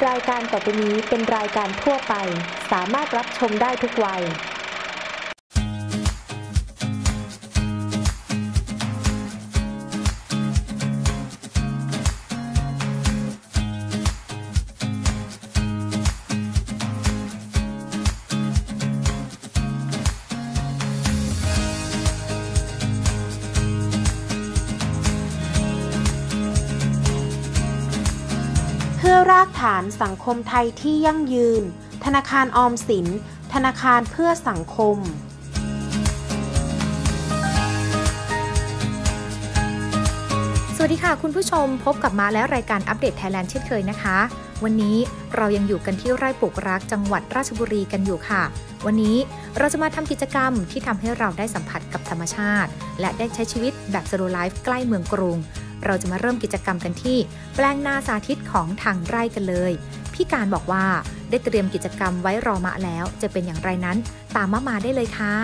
รายการต่อไปนี้เป็นรายการทั่วไปสามารถรับชมได้ทุกวัยเพื่อรากฐานสังคมไทยที่ยั่งยืนธนาคารออมสินธนาคารเพื่อสังคมสวัสดีค่ะคุณผู้ชมพบกับมาแล้วรายการอัปเดตไทยแลนด์เช่นเคยนะคะวันนี้เรายังอยู่กันที่ไร่ปลูกรักจังหวัดราชบุรีกันอยู่ค่ะวันนี้เราจะมาทำกิจกรรมที่ทำให้เราได้สัมผัสกับธรรมชาติและได้ใช้ชีวิตแบบสโลว์ไลฟ์ใกล้เมืองกรุงเราจะมาเริ่มกิจกรรมกันที่แปลงนาสาธิตของทางไร่กันเลยพี่การบอกว่าได้เตรียมกิจกรรมไว้รอมะแล้วจะเป็นอย่างไรนั้นตามมาได้เลยค่ะ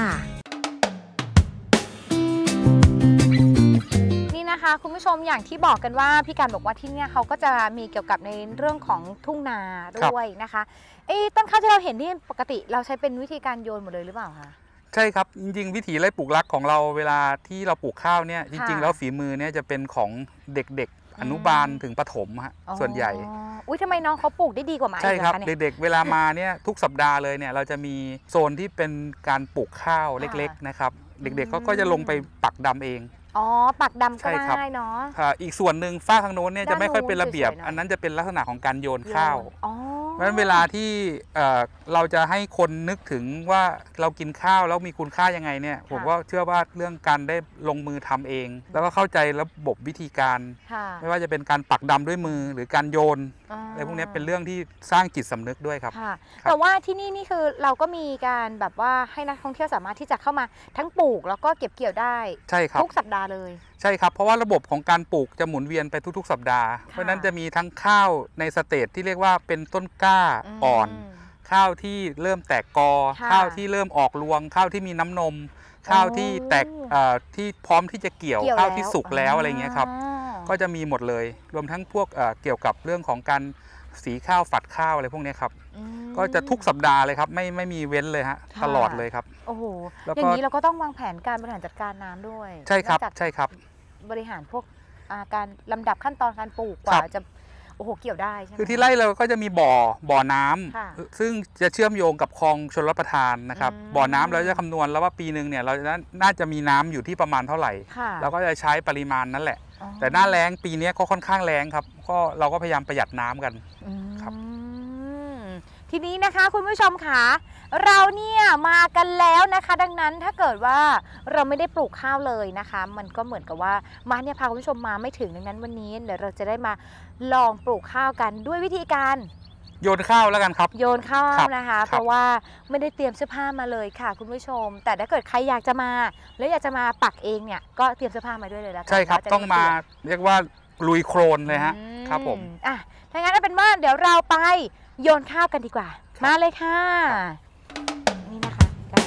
นี่นะคะคุณผู้ชมอย่างที่บอกกันว่าพี่การบอกว่าที่เนี่ยเขาก็จะมีเกี่ยวกับในเรื่องของทุ่งนาด้วยนะคะต้นข้าวที่เราเห็นที่ปกติเราใช้เป็นวิธีการโยนหมดเลยหรือเปล่าคะใช่ครับจริงๆวิถีไร่ปลูกรักของเราเวลาที่เราปลูกข้าวเนี่ยจริงๆแล้วฝีมือเนี่ยจะเป็นของเด็กๆอนุบาลถึงประถมฮะส่วนใหญ่อุ้ยทำไมน้องเขาปลูกได้ดีกว่าหมาใช่ครับเด็กๆเวลามาเนี่ยทุกสัปดาห์เลยเนี่ยเราจะมีโซนที่เป็นการปลูกข้าวเล็กๆนะครับเด็กๆก็จะลงไปปักดำเองอ๋อปักดำก็ได้เนาะอีกส่วนหนึ่งฝ้าทางโน้นเนี่ยจะไม่ค่อยเป็นระเบียบอันนั้นจะเป็นลักษณะของการโยนข้าวเพราะฉะนั้นเวลาที่เราจะให้คนนึกถึงว่าเรากินข้าวแล้วมีคุณค่ายังไงเนี่ยผมก็เชื่อว่าเรื่องการได้ลงมือทำเองแล้วก็เข้าใจระบบวิธีการไม่ว่าจะเป็นการปักดำด้วยมือหรือการโยนอะไรพวกนี้เป็นเรื่องที่สร้างจิตสำนึกด้วยครับแต่ว่าที่นี่คือเราก็มีการแบบว่าให้นักท่องเที่ยวสามารถที่จะเข้ามาทั้งปลูกแล้วก็เก็บเกี่ยวได้ทุกสัปดาห์เลยใช่ครับเพราะว่าระบบของการปลูกจะหมุนเวียนไปทุกๆสัปดาห์เพราะนั้นจะมีทั้งข้าวในสเตจที่เรียกว่าเป็นต้นกล้าอ่อนข้าวที่เริ่มแตกกอข้าวที่เริ่มออกรวงข้าวที่มีน้ำนมข้าวที่แตกที่พร้อมที่จะเกี่ยวข้าวที่สุกแล้วอะไรเงี้ยครับก็จะมีหมดเลยรวมทั้งพวกเกี่ยวกับเรื่องของการสีข้าวฝัดข้าวอะไรพวกนี้ครับก็จะทุกสัปดาห์เลยครับไม่มีเว้นเลยฮะตลอดเลยครับโอ้โหอย่างนี้เราก็ต้องวางแผนการบริหารจัดการน้ำด้วยใช่ครับใช่ครับบริหารพวกการลำดับขั้นตอนการปลูกกว่าจะโอ้โหเกี่ยวได้ใช่ไหมคือที่ไร่เราก็จะมีบ่อน้ำซึ่งจะเชื่อมโยงกับคลองชลประทานนะครับบ่อน้ำเราจะคำนวณแล้วว่าปีหนึ่งเนี่ยเราน่าจะมีน้ำอยู่ที่ประมาณเท่าไหร่เราก็จะใช้ปริมาณนั้นแหละแต่หน้าแล้งปีนี้ก็ค่อนข้างแล้งครับก็เราก็พยายามประหยัดน้ำกันครับทีนี้นะคะคุณผู้ชมค่ะเราเนี่ยมากันแล้วนะคะดังนั้นถ้าเกิดว่าเราไม่ได้ปลูกข้าวเลยนะคะมันก็เหมือนกับว่ามาเนี่ยพาคุณผู้ชมมาไม่ถึงดังนั้นวันนี้เดี๋ยวเราจะได้มาลองปลูกข้าวกันด้วยวิธีการโยนข้าวแล้วกันครับโยนข้าวนะคะเพราะว่าไม่ได้เตรียมเสื้อผ้ามาเลยค่ะคุณผู้ชมแต่ถ้าเกิดใครอยากจะมาแล้วอยากจะมาปักเองเนี่ยก็เตรียมเสื้อผ้ามาด้วยเลยแล้วกันใช่ครับต้องมาเรียกว่าลุยโคลนเลยฮะครับผมถ้างั้นเอาเป็นว่าเดี๋ยวเราไปโยนข้าวกันดีกว่ามาเลยค่ะนี่นะคะ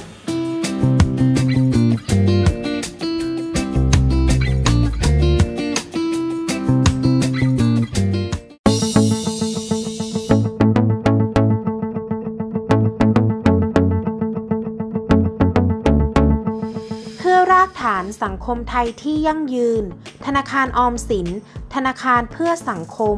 เพื่อรากฐานสังคมไทยที่ยั่งยืนธนาคารออมสินธนาคารเพื่อสังคม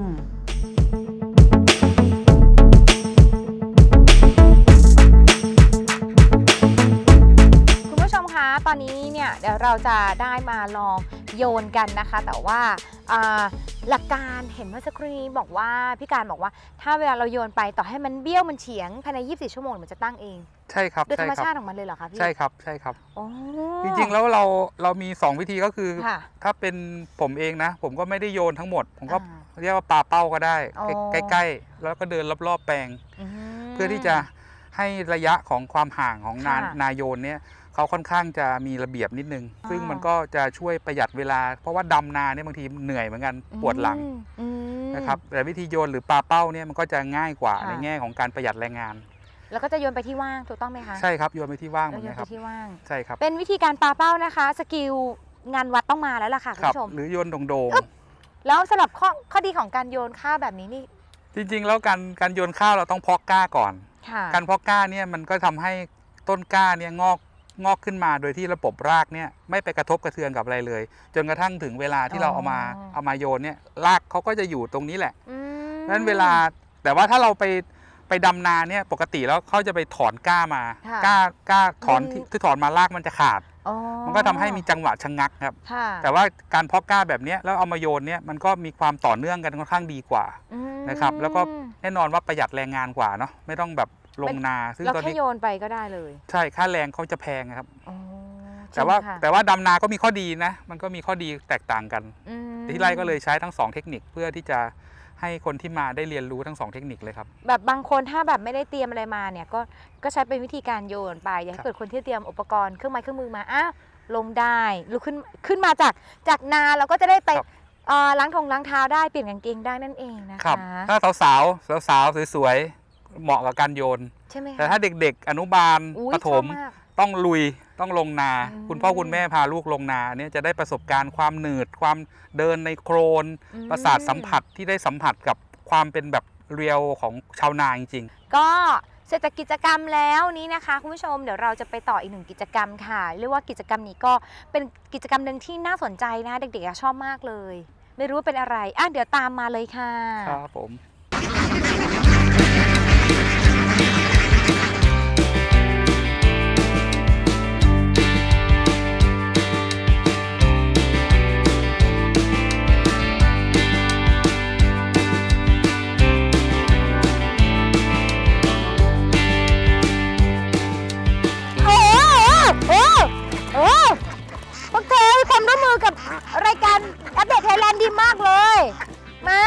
ตอนนี้เนี่ยเดี๋ยวเราจะได้มาลองโยนกันนะคะแต่ว่าหลักการเห็นเมื่อสักครู่นี้บอกว่าพี่การบอกว่าถ้าเวลาเราโยนไปต่อให้มันเบี้ยวมันเฉียงภายใน24ชั่วโมงมันจะตั้งเองใช่ครับโดยธรรมชาติของมันเลยเหรอคะพี่ใช่ครับใช่ครับจริงๆแล้วเรามี2วิธีก็คือถ้าเป็นผมเองนะผมก็ไม่ได้โยนทั้งหมดผมก็เรียกว่าปาเป้าก็ได้ใกล้ๆแล้วก็เดินรอบๆแปลงเพื่อที่จะให้ระยะของความห่างของนาโยนเนี่ยเขาค่อนข้างจะมีระเบียบนิดนึงซึ่งมันก็จะช่วยประหยัดเวลาเพราะว่าดำนาเนี่ยบางทีเหนื่อยเหมือนกันปวดหลังนะครับแต่วิธีโยนหรือปาเป้าเนี่ยมันก็จะง่ายกว่าในแง่ของการประหยัดแรงงานแล้วก็จะโยนไปที่ว่างถูกต้องไหมคะใช่ครับโยนไปที่ว่างเหมือนกันครับใช่ครับเป็นวิธีการปาเป้านะคะสกิลงานวัดต้องมาแล้วล่ะค่ะคุณผู้ชมหรือโยนโด่งๆแล้วสำหรับข้อดีของการโยนข้าวแบบนี้นี่จริงๆแล้วการโยนข้าวเราต้องเพาะกล้าก่อนการเพาะกล้าเนี่ยมันก็ทำให้ต้นกล้าเนี่ยงอกขึ้นมาโดยที่ระบบรากเนี่ยไม่ไปกระทบกระเทือนกับอะไรเลยจนกระทั่งถึงเวลาที่เราเอามาโยนเนี่ยรากเขาก็จะอยู่ตรงนี้แหละนั้นเวลาแต่ว่าถ้าเราไปดำนาเนี่ยปกติแล้วเขาจะไปถอนก้ามากล้าถอนที่ถอนมารากมันจะขาดมันก็ทำให้มีจังหวะชะงักครับแต่ว่าการเพาะกล้าแบบนี้แล้วเอามาโยนเนี่ยมันก็มีความต่อเนื่องกันค่อนข้างดีกว่านะครับแล้วก็แน่นอนว่าประหยัดแรงงานกว่าเนาะไม่ต้องแบบลงนาซึ่งตอนนี้โยนไปก็ได้เลยใช่ค่าแรงเขาจะแพงครับแต่ว่าดำนาก็มีข้อดีนะมันก็มีข้อดีแตกต่างกันที่ไร่ก็เลยใช้ทั้ง2เทคนิคเพื่อที่จะให้คนที่มาได้เรียนรู้ทั้ง2เทคนิคเลยครับแบบบางคนถ้าแบบไม่ได้เตรียมอะไรมาเนี่ยก็ใช้เป็นวิธีการโยนไปอย่างเกิดคนที่เตรียมอุปกรณ์เครื่องไม้เครื่องมือมาลงได้ลุกขึ้นมาจากนาเราก็จะได้ไปล้างเท้าได้เปลี่ยนกางเกงได้นั่นเองนะคะถ้าสาวสวยๆเหมาะกับการโยนใช่ไหมแต่ถ้าเด็กๆอนุบาลประถมต้องลุยต้องลงนาคุณพ่อคุณแม่พาลูกลงนาเนี่ยจะได้ประสบการณ์ความหนืดความเดินในโคลนประสาทสัมผัสที่ได้สัมผัสกับความเป็นแบบเรียลของชาวนาจริงๆก็เสร็จจากกิจกรรมแล้วนี้นะคะคุณผู้ชมเดี๋ยวเราจะไปต่ออีก1กิจกรรมค่ะเรียกว่ากิจกรรมนี้ก็เป็นกิจกรรมหนึ่งที่น่าสนใจนะเด็กๆชอบมากเลยไม่รู้ว่าเป็นอะไรเดี๋ยวตามมาเลยค่ะครับผมพวกเธอให้ความร่วมมือกับรายการอัปเดตไทยแลนด์ดีมากเลยมา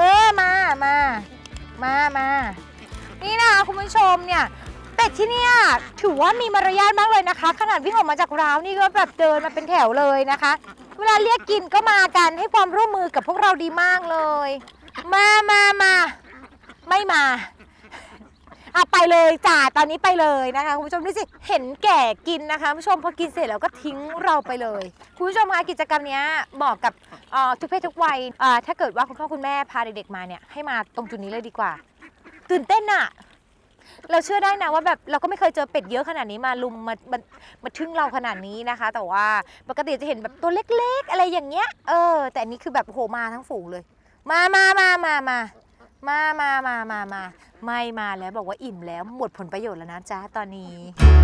นี่นะคะคุณผู้ชมเนี่ยเป็ดที่เนี่ยถือว่ามีมารยาทมากเลยนะคะขนาดวิ่งออกมาจากร้าวนี่ก็แบบเดินมาเป็นแถวเลยนะคะเวลาเรียกกินก็มากันให้ความร่วมมือกับพวกเราดีมากเลยมาไม่มาไปเลยจ้าตอนนี้ไปเลยนะคะคุณผู้ชมดูสิเห็นแก่กินนะคะคุณผู้ชมพอกินเสร็จแล้วก็ทิ้งเราไปเลยคุณผู้ชมคะกิจกรรมนี้เหมาะกับทุกเพศทุกวัยถ้าเกิดว่าคุณพ่อคุณแม่พาเด็กๆมาเนี่ยให้มาตรงจุดนี้เลยดีกว่าตื่นเต้นอะเราเชื่อได้นะว่าแบบเราก็ไม่เคยเจอเป็ดเยอะขนาดนี้มาลุมมาทึ่งเราขนาดนี้นะคะแต่ว่าปกติจะเห็นแบบตัวเล็กๆอะไรอย่างเงี้ยแต่อันนี้คือแบบโหมาทั้งฝูงเลยมาไม่มาแล้วบอกว่าอิ่มแล้วหมดผลประโยชน์แล้วนะจ๊ะตอนนี้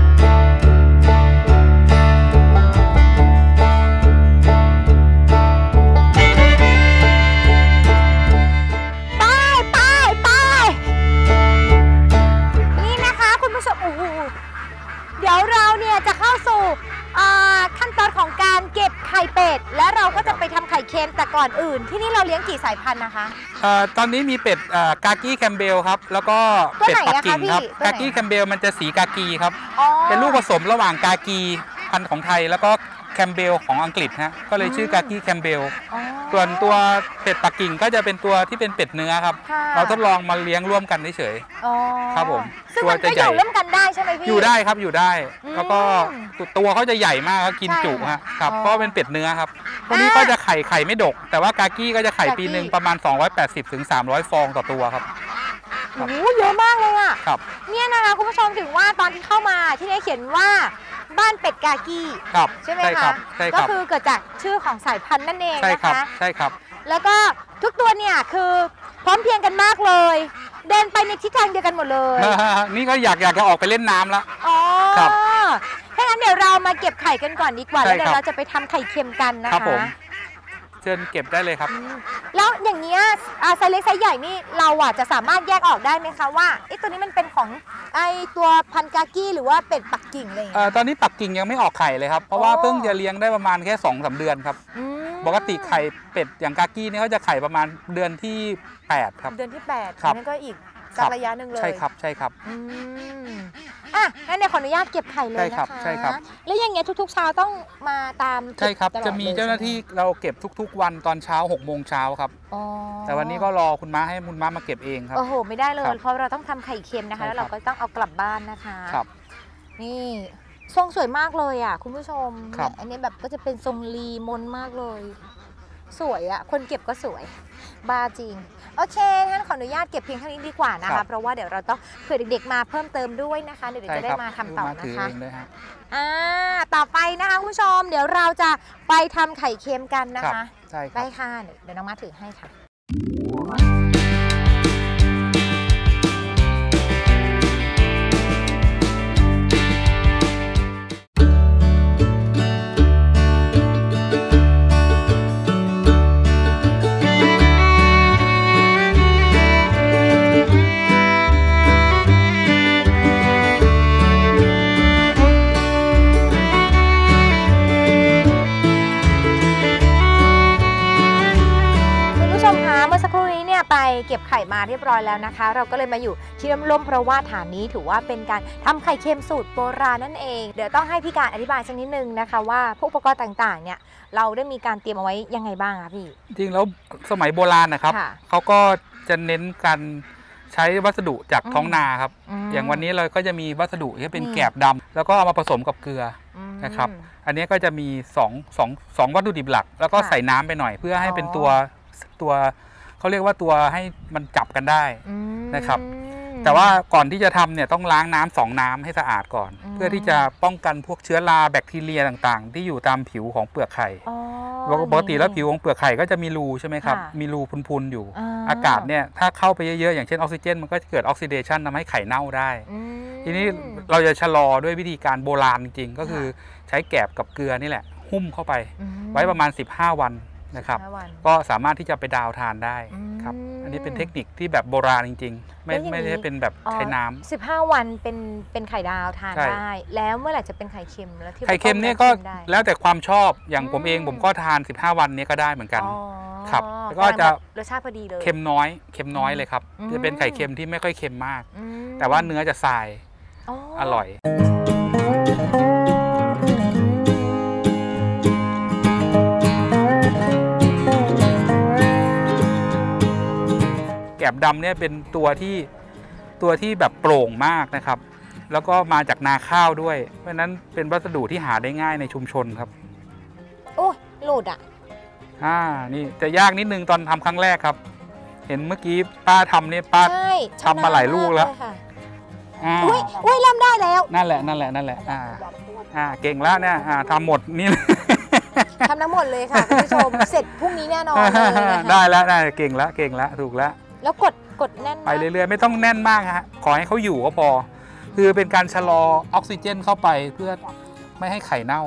ไปนี่นะคะคุณผู้ชมเดี๋ยวเราเนี่ยจะเข้าสู่ขั้นตอนของการเก็บไข่เป็ดและเราก็จะไปทำไข่เค็มแต่ก่อนอื่นที่นี่เราเลี้ยงกี่สายพันธุ์นะคะตอนนี้มีเป็ดกากี้แคมเบลครับแล้วก็เป็ดปักกิ่งครับกากี้แคมเบลมันจะสีกากีครับเป็นลูกผสมระหว่างกากีพันธุ์ของไทยแล้วก็แคมเบลของอังกฤษฮะก็เลยชื่อกากี้แคมเบลส่วนตัวเป็ดปักกิ่งก็จะเป็นตัวที่เป็นเป็ดเนื้อครับเราทดลองมาเลี้ยงร่วมกันเฉยๆครับผมซึ่งมันก็อยู่ร่วมกันได้ใช่ไหมพี่อยู่ได้ครับอยู่ได้แล้วก็ตัวเขาจะใหญ่มากกินจุครับเพราะเป็นเป็ดเนื้อครับพวกนี้ก็จะไข่ไม่ดกแต่ว่ากากี้ก็จะไข่ปีหนึ่งประมาณ280 ถึง 300 ฟองต่อตัวครับโอ้เยอะมากเลยอ่ะเนี่ยนะคะคุณผู้ชมถึงว่าตอนที่เข้ามาที่ได้เขียนว่าบ้านเป็ดกากี้ใช่ไหมคะก็คือเกิดจากชื่อของสายพันธุ์นั่นเองนะคะใช่ครับแล้วก็ทุกตัวเนี่ยคือพร้อมเพรียงกันมากเลยเดินไปในทิศทางเดียวกันหมดเลยนี่ก็อยากจะออกไปเล่นน้ำแล้วครับถ้างั้นเดี๋ยวเรามาเก็บไข่กันก่อนดีกว่าแล้วเดี๋ยวเราจะไปทำไข่เค็มกันนะคะเชิญเก็บได้เลยครับแล้วอย่างเงี้ยไซส์เล็กไซส์ใหญ่นี่เราจะสามารถแยกออกได้ไหมคะว่าตัวนี้มันเป็นของตัวพันกากี้หรือว่าเป็ดปักกิ่งอะไรอย่างเงี้ยตอนนี้ปักกิ่งยังไม่ออกไข่เลยครับเพราะว่าเพิ่งจะเลี้ยงได้ประมาณแค่ 2-3 เดือนครับปกติไข่เป็ดอย่างกากี้นี่เขาจะไข่ประมาณเดือนที่8ครับเดือนที่8นั่นก็อีกสักระยะหนึ่งเลยใช่ครับงั้นเดี๋ยวขออนุญาตเก็บไข่เลยนะคะใช่ครับแล้วอย่างเงี้ยทุกๆเช้าต้องมาตามใช่ครับจะมีเจ้าหน้าที่เราเก็บทุกๆวันตอนเช้า6 โมงเช้าครับแต่วันนี้ก็รอคุณม้าให้คุณม้ามาเก็บเองครับโอ้โหไม่ได้เลยเพราะเราต้องทำไข่เค็มนะคะแล้วเราก็ต้องเอากลับบ้านนะคะครับนี่ทรงสวยมากเลยอ่ะคุณผู้ชมอันนี้แบบก็จะเป็นทรงลีมนมากเลยสวยอ่ะคนเก็บก็สวยบ้าจริงโอเคท่านขออนุญาตเก็บเพียงเท่านี้ดีกว่านะคะเพราะว่าเดี๋ยวเราต้องเผื่อเด็กๆมาเพิ่มเติมด้วยนะคะเดี๋ยวจะได้มาทำต่อนะคะต่อไปนะคะคุณผู้ชมเดี๋ยวเราจะไปทำไข่เค็มกันนะคะใช่ได้ค่ะเดี๋ยวน้องมาถือให้ค่ะไปเก็บไข่มาเรียบร้อยแล้วนะคะเราก็เลยมาอยู่ที่ร่มๆเพราะว่าฐานนี้ถือว่าเป็นการทำไข่เค็มสูตรโบราณนั่นเองเดี๋ยวต้องให้พี่การอธิบายสักนิดนึงนะคะว่าพวกอุปกรณ์ต่างๆเนี่ยเราได้มีการเตรียมเอาไว้ยังไงบ้างคะพี่จริงแล้วสมัยโบราณนะครับเขาก็จะเน้นการใช้วัสดุจากท้องนาครับอย่างวันนี้เราก็จะมีวัสดุที่เป็นแกบดำแล้วก็เอามาผสมกับเกลือนะครับอันนี้ก็จะมี2วัตถุดิบหลักแล้วก็ใส่น้ำไปหน่อยเพื่อให้เป็นตัวเขาเรียกว่าตัวให้มันจับกันได้นะครับแต่ว่าก่อนที่จะทำเนี่ยต้องล้างน้ำ2 น้ำให้สะอาดก่อนเพื่อที่จะป้องกันพวกเชื้อราแบคทีเรียต่างๆที่อยู่ตามผิวของเปลือกไข่ปกติแล้วผิวของเปลือกไข่ก็จะมีรูใช่ไหมครับมีรูพุนๆอยู่อากาศเนี่ยถ้าเข้าไปเยอะๆอย่างเช่นออกซิเจนมันก็จะเกิดออกซิเดชันทำให้ไข่เน่าได้ทีนี้เราจะชะลอด้วยวิธีการโบราณจริงๆก็คือใช้แกบกับเกลือนี่แหละหุ้มเข้าไปไว้ประมาณ15 วันนะครับก็สามารถที่จะไปดาวทานได้ครับอันนี้เป็นเทคนิคที่แบบโบราณจริงๆไม่ได้เป็นแบบใช้น้ำ 15 วันเป็นไข่ดาวทานได้แล้วเมื่อไหร่จะเป็นไข่เค็มแล้วที่ไข่เค็มเนี่ยก็แล้วแต่ความชอบอย่างผมเองผมก็ทาน15 วันนี้ก็ได้เหมือนกันครับแล้วก็จะรสชาติพอดีเลยเค็มน้อยเลยครับจะเป็นไข่เค็มที่ไม่ค่อยเค็มมากแต่ว่าเนื้อจะทรายอร่อยแกบดำเนี่ยเป็นตัวที่แบบโปร่งมากนะครับแล้วก็มาจากนาข้าวด้วยเพราะนั้นเป็นวัสดุที่หาได้ง่ายในชุมชนครับโอ้หลุดนี่จะยากนิดนึงตอนทำครั้งแรกครับเห็นเมื่อกี้ป้าทำเนี่ยป้าทำมาหลายลูกแล้วอุ้ยเริ่มได้แล้วนั่นแหละเก่งแล้วเนี่ยทำหมดนี่ทำทั้งหมดเลยค่ะคุณผู้ชมเสร็จพรุ่งนี้แน่นอนเลยได้แล้วเก่งแล้วถูกแล้วกดแน่นไปเรื่อยๆไม่ต้องแน่นมากฮะขอให้เขาอยู่ก็พอคือเป็นการชะลอออกซิเจนเข้าไปเพื่อไม่ให้ไข่เน่า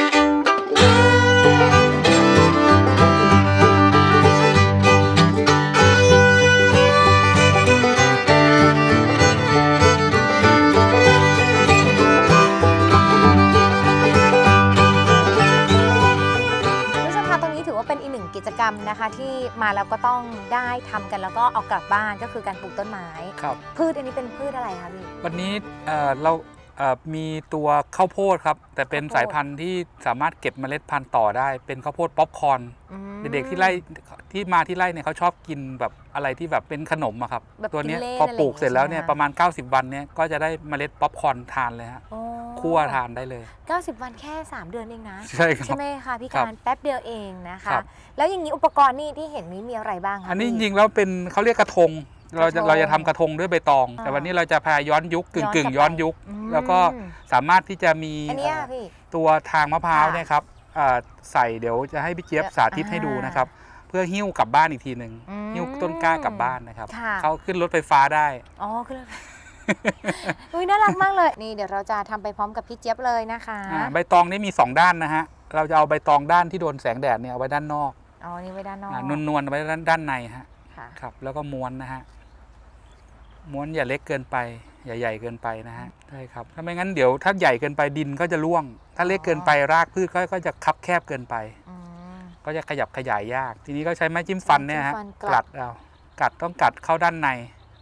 กิจกรรมนะคะที่มาแล้วก็ต้องได้ทำกันแล้วก็เอากลับบ้านก็คือการปลูกต้นไม้พืชอันนี้เป็นพืชอะไรคะพี่วันนี้เรามีตัวข้าวโพดครับแต่เป็นสายพันธุ์ที่สามารถเก็บเมล็ดพันธุ์ต่อได้เป็นข้าวโพดป๊อปคอร์นเด็กๆที่ไร่เนี่ยเขาชอบกินแบบอะไรที่แบบเป็นขนมอะครับตัวนี้พอปลูกเสร็จแล้วเนี่ยประมาณ90 วันเนี่ยก็จะได้เมล็ดป๊อปคอร์นทานเลยฮะคั่วทานได้เลย 90 วันแค่3 เดือนเองนะใช่ไหมคะพี่การแป๊บเดียวเองนะคะแล้วอย่างนี้อุปกรณ์นี่ที่เห็นนี้มีอะไรบ้างคะอันนี้จริงๆแล้วเป็นเขาเรียกกระทงเราจะทำกระทงด้วยใบตองแต่วันนี้เราจะพาย้อนยุคกึ่งย้อนยุคแล้วก็สามารถที่จะมีตัวทางมะพร้าวเนี่ยครับใส่เดี๋ยวจะให้พี่เจี๊ยบสาธิตให้ดูนะครับเพื่อหิ้วกลับบ้านอีกทีหนึ่งหิ้วต้นกล้ากลับบ้านนะครับเขาขึ้นรถไฟฟ้าได้ขึ้นรถอุ้ยน่ารักมากเลยนี่เดี๋ยวเราจะทำไปพร้อมกับพี่เจี๊ยบเลยนะคะใบตองนี่มี2 ด้านนะฮะเราจะเอาใบตองด้านที่โดนแสงแดดเนี่ยเอาไว้ด้านนอกนี่ไว้ด้านนอกนวลๆไว้ด้านในฮะครับแล้วก็ม้วนนะฮะม้วนอย่าเล็กเกินไปอย่าใหญ่เกินไปนะฮะใช่ครับถ้าไม่งั้นเดี๋ยวถ้าใหญ่เกินไปดินก็จะร่วงถ้าเล็กเกินไปรากพืชก็จะคับแคบเกินไปก็จะขยับขยายยากทีนี้ก็ใช้ไม้จิ้มฟันเนี่ยฮะต้องกัดเข้าด้านใน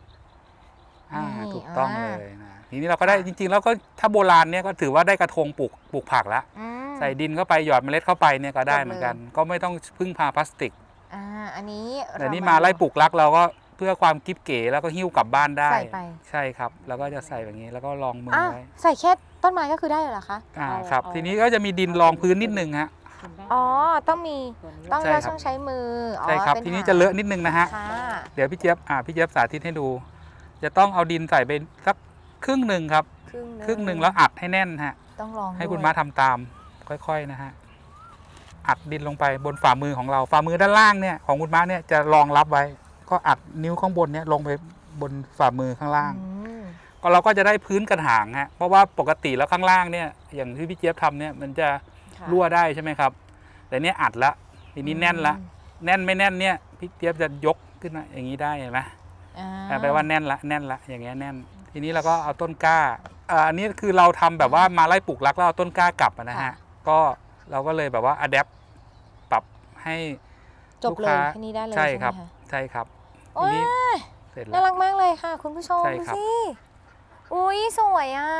ถูกต้องเลยนะทีนี้เราก็ได้จริงๆแล้วก็ถ้าโบราณเนี่ยก็ถือว่าได้กระทงปลูกผักแล้วใส่ดินเข้าไปหยอดเมล็ดเข้าไปเนี่ยก็ได้เหมือนกันก็ไม่ต้องพึ่งพาพลาสติกอันนี้แต่นี่มาไล่ปลูกรักเราก็เพื่อความกิ๊บเก๋แล้วก็หิ้วกลับบ้านได้ใช่ครับแล้วก็จะใส่แบบนี้แล้วก็รองมือไว้ใส่แค่ต้นไม้ก็คือได้เหรอคะครับทีนี้ก็จะมีดินรองพื้นนิดนึงฮะอ๋อต้องมีต้องเราต้องใช้มือใช่ครับทีนี้จะเลอะนิดนึงนะฮะเดี๋ยวพี่เจี๊ยบสาธิตให้ดูจะต้องเอาดินใส่ไปสักครึ่งหนึ่งครับครึ่งหนึ่งแล้วอัดให้แน่นฮะต้องลองให้คุณม้าทำตามค่อยๆนะฮะอัดดินลงไปบนฝ่ามือของเราฝ่ามือด้านล่างเนี่ยของคุณม้าเนี่ยจะรองรับไว้ก็อัดนิ้วข้างบนเนี่ยลงไปบนฝ่ามือข้างล่างก็เราก็จะได้พื้นกระถางฮะเพราะว่าปกติแล้วข้างล่างเนี่ยอย่างที่พี่เจี๊ยบทำเนี่ยมันจะรั่วได้ใช่ไหมครับแต่เนี้ยอัดละทีนี้แน่นละแน่นไม่แน่นเนี่ยพี่เจี๊ยบจะยกขึ้นมาอย่างนี้ได้เห็นไหมแปลว่าแน่นละอย่างเงี้ยแน่นทีนี้เราก็เอาต้นกล้าอันนี้คือเราทำแบบว่ามาไล่ปลูกรักแล้วเอาต้นกล้ากลับนะฮะก็เราก็เลยแบบว่าอัดแอปปรับให้จบเลยแค่นี้ได้เลยใช่ครับใช่ครับทีนี้เสร็จแล้วน่ารักมากเลยค่ะคุณผู้ชมดูสิอุ้ยสวยอ่ะ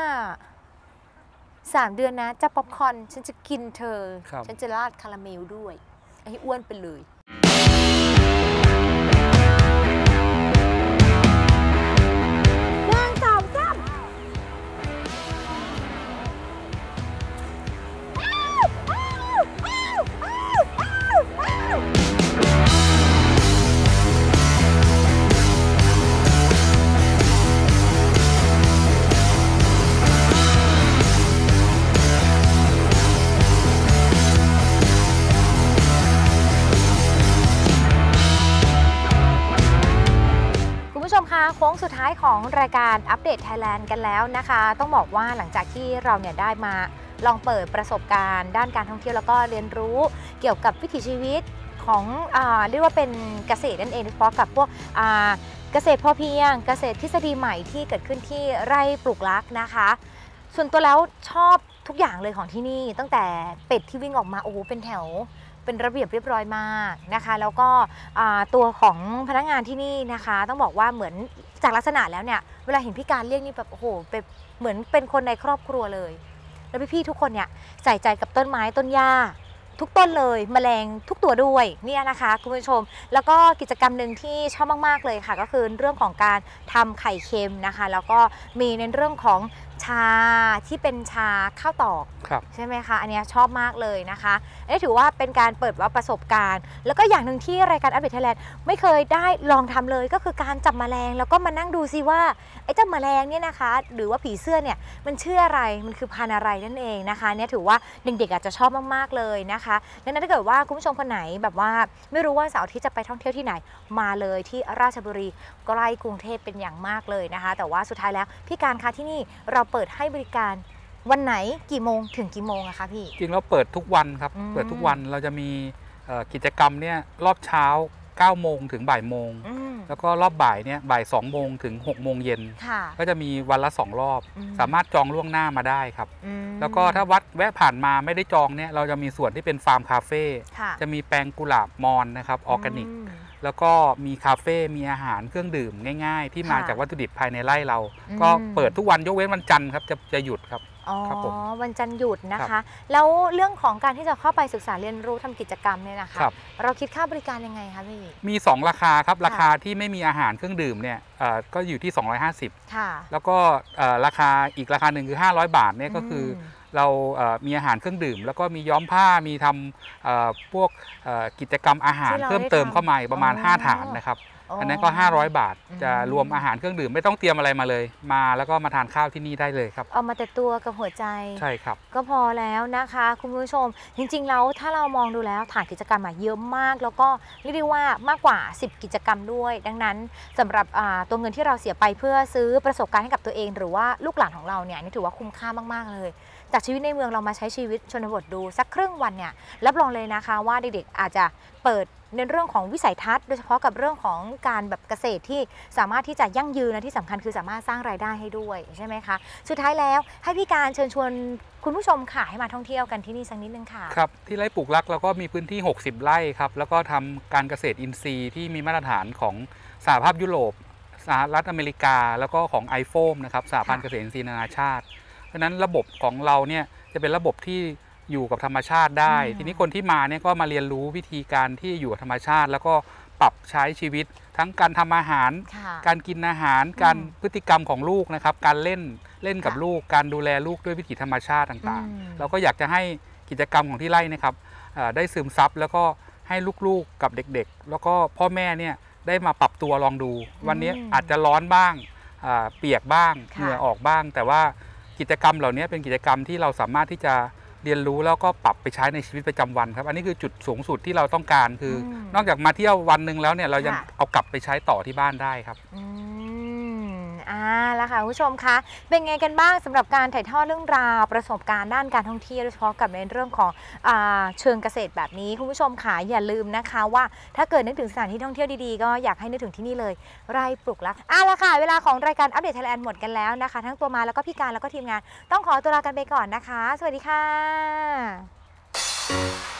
3 เดือนนะจะป๊อปคอร์นฉันจะกินเธอฉันจะราดคาราเมลด้วยให้อ้วนไปเลยโค้งสุดท้ายของรายการอัปเดตไทยแลนด์กันแล้วนะคะต้องบอกว่าหลังจากที่เราเนี่ยได้มาลองเปิดประสบการณ์ด้านการท่องเที่ยวแล้วก็เรียนรู้เกี่ยวกับวิถีชีวิตของเรียกว่าเป็นเกษตรนั่นเองโดยเฉพาะกับพวกเกษตรพอเพียงเกษตรทฤษฎีใหม่ที่เกิดขึ้นที่ไร่ปลูกรักนะคะส่วนตัวแล้วชอบทุกอย่างเลยของที่นี่ตั้งแต่เป็ดที่วิ่งออกมาโอ้โหเป็นแถวเป็นระเบียบเรียบร้อยมากนะคะแล้วก็ตัวของพนักงานที่นี่นะคะต้องบอกว่าเหมือนจากลักษณะแล้วเนี่ยเวลาเห็นพี่การเรียกนี่แบบโอ้โหเหมือนเป็นคนในครอบครัวเลยแล้วพี่ๆทุกคนเนี่ยใส่ใจกับต้นไม้ต้นหญ้าทุกต้นเลยแมลงทุกตัวด้วยเนี่ยนะคะคุณผู้ชมแล้วก็กิจกรรมหนึ่งที่ชอบมากๆเลยค่ะก็คือเรื่องของการทำไข่เค็มนะคะแล้วก็มีในเรื่องของชาที่เป็นชาข้าวตอกใช่ไหมคะอันนี้ชอบมากเลยนะคะนี่ถือว่าเป็นการเปิดว่าประสบการณ์แล้วก็อย่างหนึ่งที่รายการอัปเดตไทยแลนด์ไม่เคยได้ลองทำเลยก็คือการจับแมลงแล้วก็มานั่งดูซิว่าไอ้เจ้าแมลงเนี่ยนะคะหรือว่าผีเสื้อเนี่ยมันชื่ออะไรมันคือพันธุ์อะไรนั่นเองนะคะเนี่ยถือว่าเด็กๆอาจจะชอบมากๆเลยนะคะดังนั้นถ้าเกิดว่าคุณผู้ชมคนไหนแบบว่าไม่รู้ว่าเสาร์อาทิตย์จะไปท่องเที่ยวที่ไหนมาเลยที่ราชบุรีใกล้กรุงเทพเป็นอย่างมากเลยนะคะแต่ว่าสุดท้ายแล้วพี่การคะที่นี่เราเปิดให้บริการวันไหนกี่โมงถึงกี่โมงอะคะพี่จริงเราเปิดทุกวันครับเปิดทุกวันเราจะมีกิจกรรมเนี่ยรอบเช้า9 โมงถึงบ่ายโมงแล้วก็รอบบ่ายเนี่ยบ่าย2 โมงถึง6 โมงเย็นก็จะมีวันละ2 รอบสามารถจองล่วงหน้ามาได้ครับแล้วก็ถ้าแวะผ่านมาไม่ได้จองเนี่ยเราจะมีส่วนที่เป็นฟาร์มคาเฟ่จะมีแปลงกุหลาบมอนนะครับออร์แกนิกแล้วก็มีคาเฟ่มีอาหารเครื่องดื่มง่ายๆที่มาจากวัตถุดิบภายในไร่เราก็เปิดทุกวันยกเว้นวันจันทร์ครับจะหยุดครับอ๋อวันจันทร์หยุดนะคะแล้วเรื่องของการที่จะเข้าไปศึกษาเรียนรู้ทำกิจกรรมเนี่ยนะคะเราคิดค่าบริการยังไงคะพี่มี2ราคาครับราคาที่ไม่มีอาหารเครื่องดื่มเนี่ยก็อยู่ที่250แล้วก็ราคาอีกราคาหนึ่งคือ500 บาทเนี่ยก็คือเรามีอาหารเครื่องดื่มแล้วก็มีย้อมผ้ามีทำพวกกิจกรรมอาหารเพิ่มเติมเข้ามาประมาณ5 ฐานนะครับอันนั้นก็500 บาทจะรวมอาหารเครื่องดื่มไม่ต้องเตรียมอะไรมาเลยมาแล้วก็มาทานข้าวที่นี่ได้เลยครับเอามาแต่ตัวกับหัวใจใช่ครับก็พอแล้วนะคะคุณผู้ชมจริงๆแล้วถ้าเรามองดูแล้วฐานกิจกรรมเยอะมากแล้วก็เรียกได้ว่ามากกว่า10 กิจกรรมด้วยดังนั้นสำหรับตัวเงินที่เราเสียไปเพื่อซื้อประสบการณ์ให้กับตัวเองหรือว่าลูกหลานของเราเนี่ยนี่ถือว่าคุ้มค่ามากๆเลยจากชีวิตในเมืองเรามาใช้ชีวิตชนบทดูสักครึ่งวันเนี่ยรับรองเลยนะคะว่าเด็กๆอาจจะเปิดในเรื่องของวิสัยทัศน์โดยเฉพาะกับเรื่องของการแบบเกษตรที่สามารถที่จะยั่งยืนและที่สำคัญคือสามารถสร้างรายได้ให้ด้วยใช่ไหมคะสุดท้ายแล้วให้พี่การเชิญชวนคุณผู้ชมค่ะให้มาท่องเที่ยวกันที่นี่สักนิดนึงค่ะครับที่ไร่ปลูกรักเราก็มีพื้นที่60 ไร่ครับแล้วก็ทำการเกษตรอินทรีย์ที่มีมาตรฐานของสหภาพยุโรปสหรัฐอเมริกาแล้วก็ของไอโฟมนะครับสหพันธ์เกษตรอินทรีย์นานาชาติเพราะฉะนั้นระบบของเราเนี่ยจะเป็นระบบที่อยู่กับธรรมชาติได้ทีนี้คนที่มาเนี่ยก็มาเรียนรู้วิธีการที่อยู่กับธรรมชาติแล้วก็ปรับใช้ชีวิตทั้งการทำอาหารการกินอาหารการพฤติกรรมของลูกนะครับการเล่นกับลูกการดูแลลูกด้วยวิถีธรรมชาติต่างๆเราก็อยากจะให้กิจกรรมของที่ไร่นะครับได้ซึมซับแล้วก็ให้ลูกๆกับเด็กๆแล้วก็พ่อแม่เนี่ยได้มาปรับตัวลองดูวันนี้อาจจะร้อนบ้างเปียกบ้างเหงื่อออกบ้างแต่ว่ากิจกรรมเหล่านี้เป็นกิจกรรมที่เราสามารถที่จะเรียนรู้แล้วก็ปรับไปใช้ในชีวิตประจำวันครับอันนี้คือจุดสูงสุดที่เราต้องการคือนอกจากมาเที่ยววันหนึ่งแล้วเนี่ยเรายังเอากลับไปใช้ต่อที่บ้านได้ครับแล้วค่ะคุณผู้ชมคะเป็นไงกันบ้างสำหรับการถ่ายทอดเรื่องราวประสบการณ์ด้านการท่องเที่ยวโดยเฉพาะกับในเรื่องของเชิงเกษตรแบบนี้คุณผู้ชมค่ะอย่าลืมนะคะว่าถ้าเกิดนึกถึงสถานที่ท่องเที่ยวดีๆก็อยากให้นึกถึงที่นี่เลยไร่ปลูกรักละค่ะเวลาของรายการอัปเดตไทยแลนด์หมดกันแล้วนะคะทั้งตัวมาแล้วก็พี่การแล้วก็ทีมงานต้องขอตัวลากันไปก่อนนะคะสวัสดีค่ะ